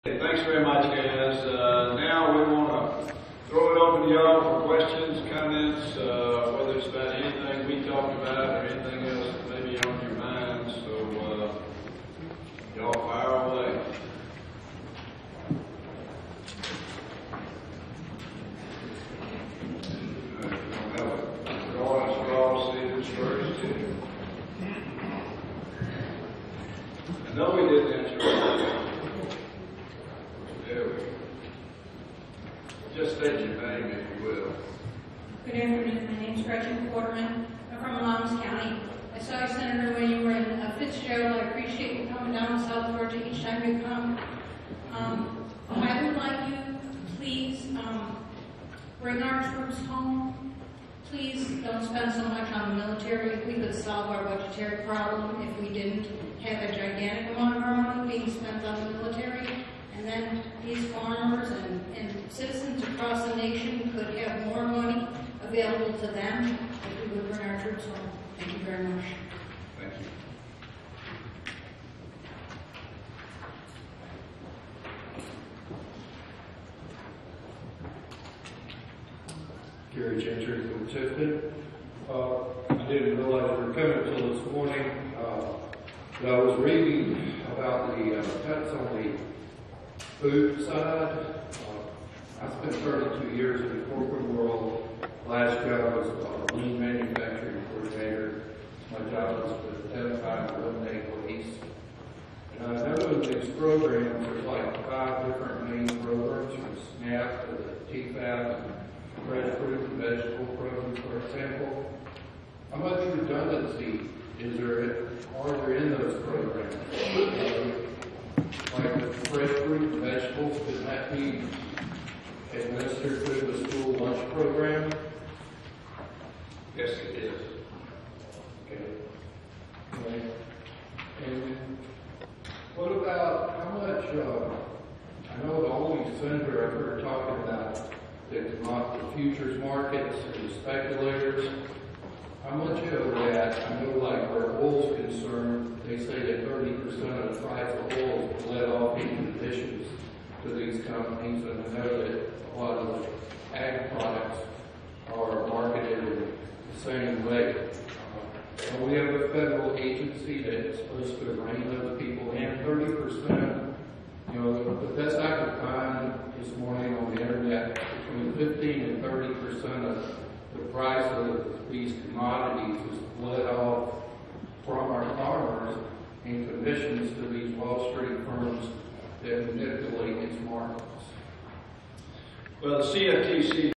Thanks very much, guys. Now we want to throw it open to y'all for questions, comments, whether it's about anything we talked about or anything else that may be on your mind. So y'all fire away. No, we didn't answer that. There we go. Just state your name, if you will. Good afternoon. My name is Gretchen, Quarterman. I'm from Lowndes County. I saw you, Senator, when you were in Fitzgerald. I appreciate you coming down to South Georgia each time you come. I would like you to please bring our troops home. Please don't spend so much on the military. We could solve our budgetary problem if we didn't have a gigantic amount of our money being spent on the military. And then these farmers and citizens across the nation could have more money available to them if we would bring our troops home. Thank you very much. Thank you. Gerry, Gentry from Tifton. I didn't realize we were coming until this morning, but I was reading about the cuts on the food side. I spent 32 years in the corporate world. Last job was a lean manufacturing coordinator. My job was to identify and eliminate waste. And I know in these programs, there's like 5 different main programs, from SNAP to the TFAP and fresh fruit and vegetable programs, for example. How much redundancy are there in those programs? Like the fresh fruit and vegetables, could that be administered through the school lunch program? Yes, it is. Okay. And what about how much, I know the only senator I've heard talking about the futures markets and the speculators, how much of that, I know like where oil's concerned, they say that 30% of the price of oil is let off in additions to these companies, and I know that a lot of the ag products are marketed in the same way. And we have a federal agency that's supposed to rein those people in. 30%, you know, the best I could find this morning on the internet, between 15 and 30% of the price of these commodities is let off from our farmers in commissions to these Wall Street firms that manipulate these markets. Well, the CFTC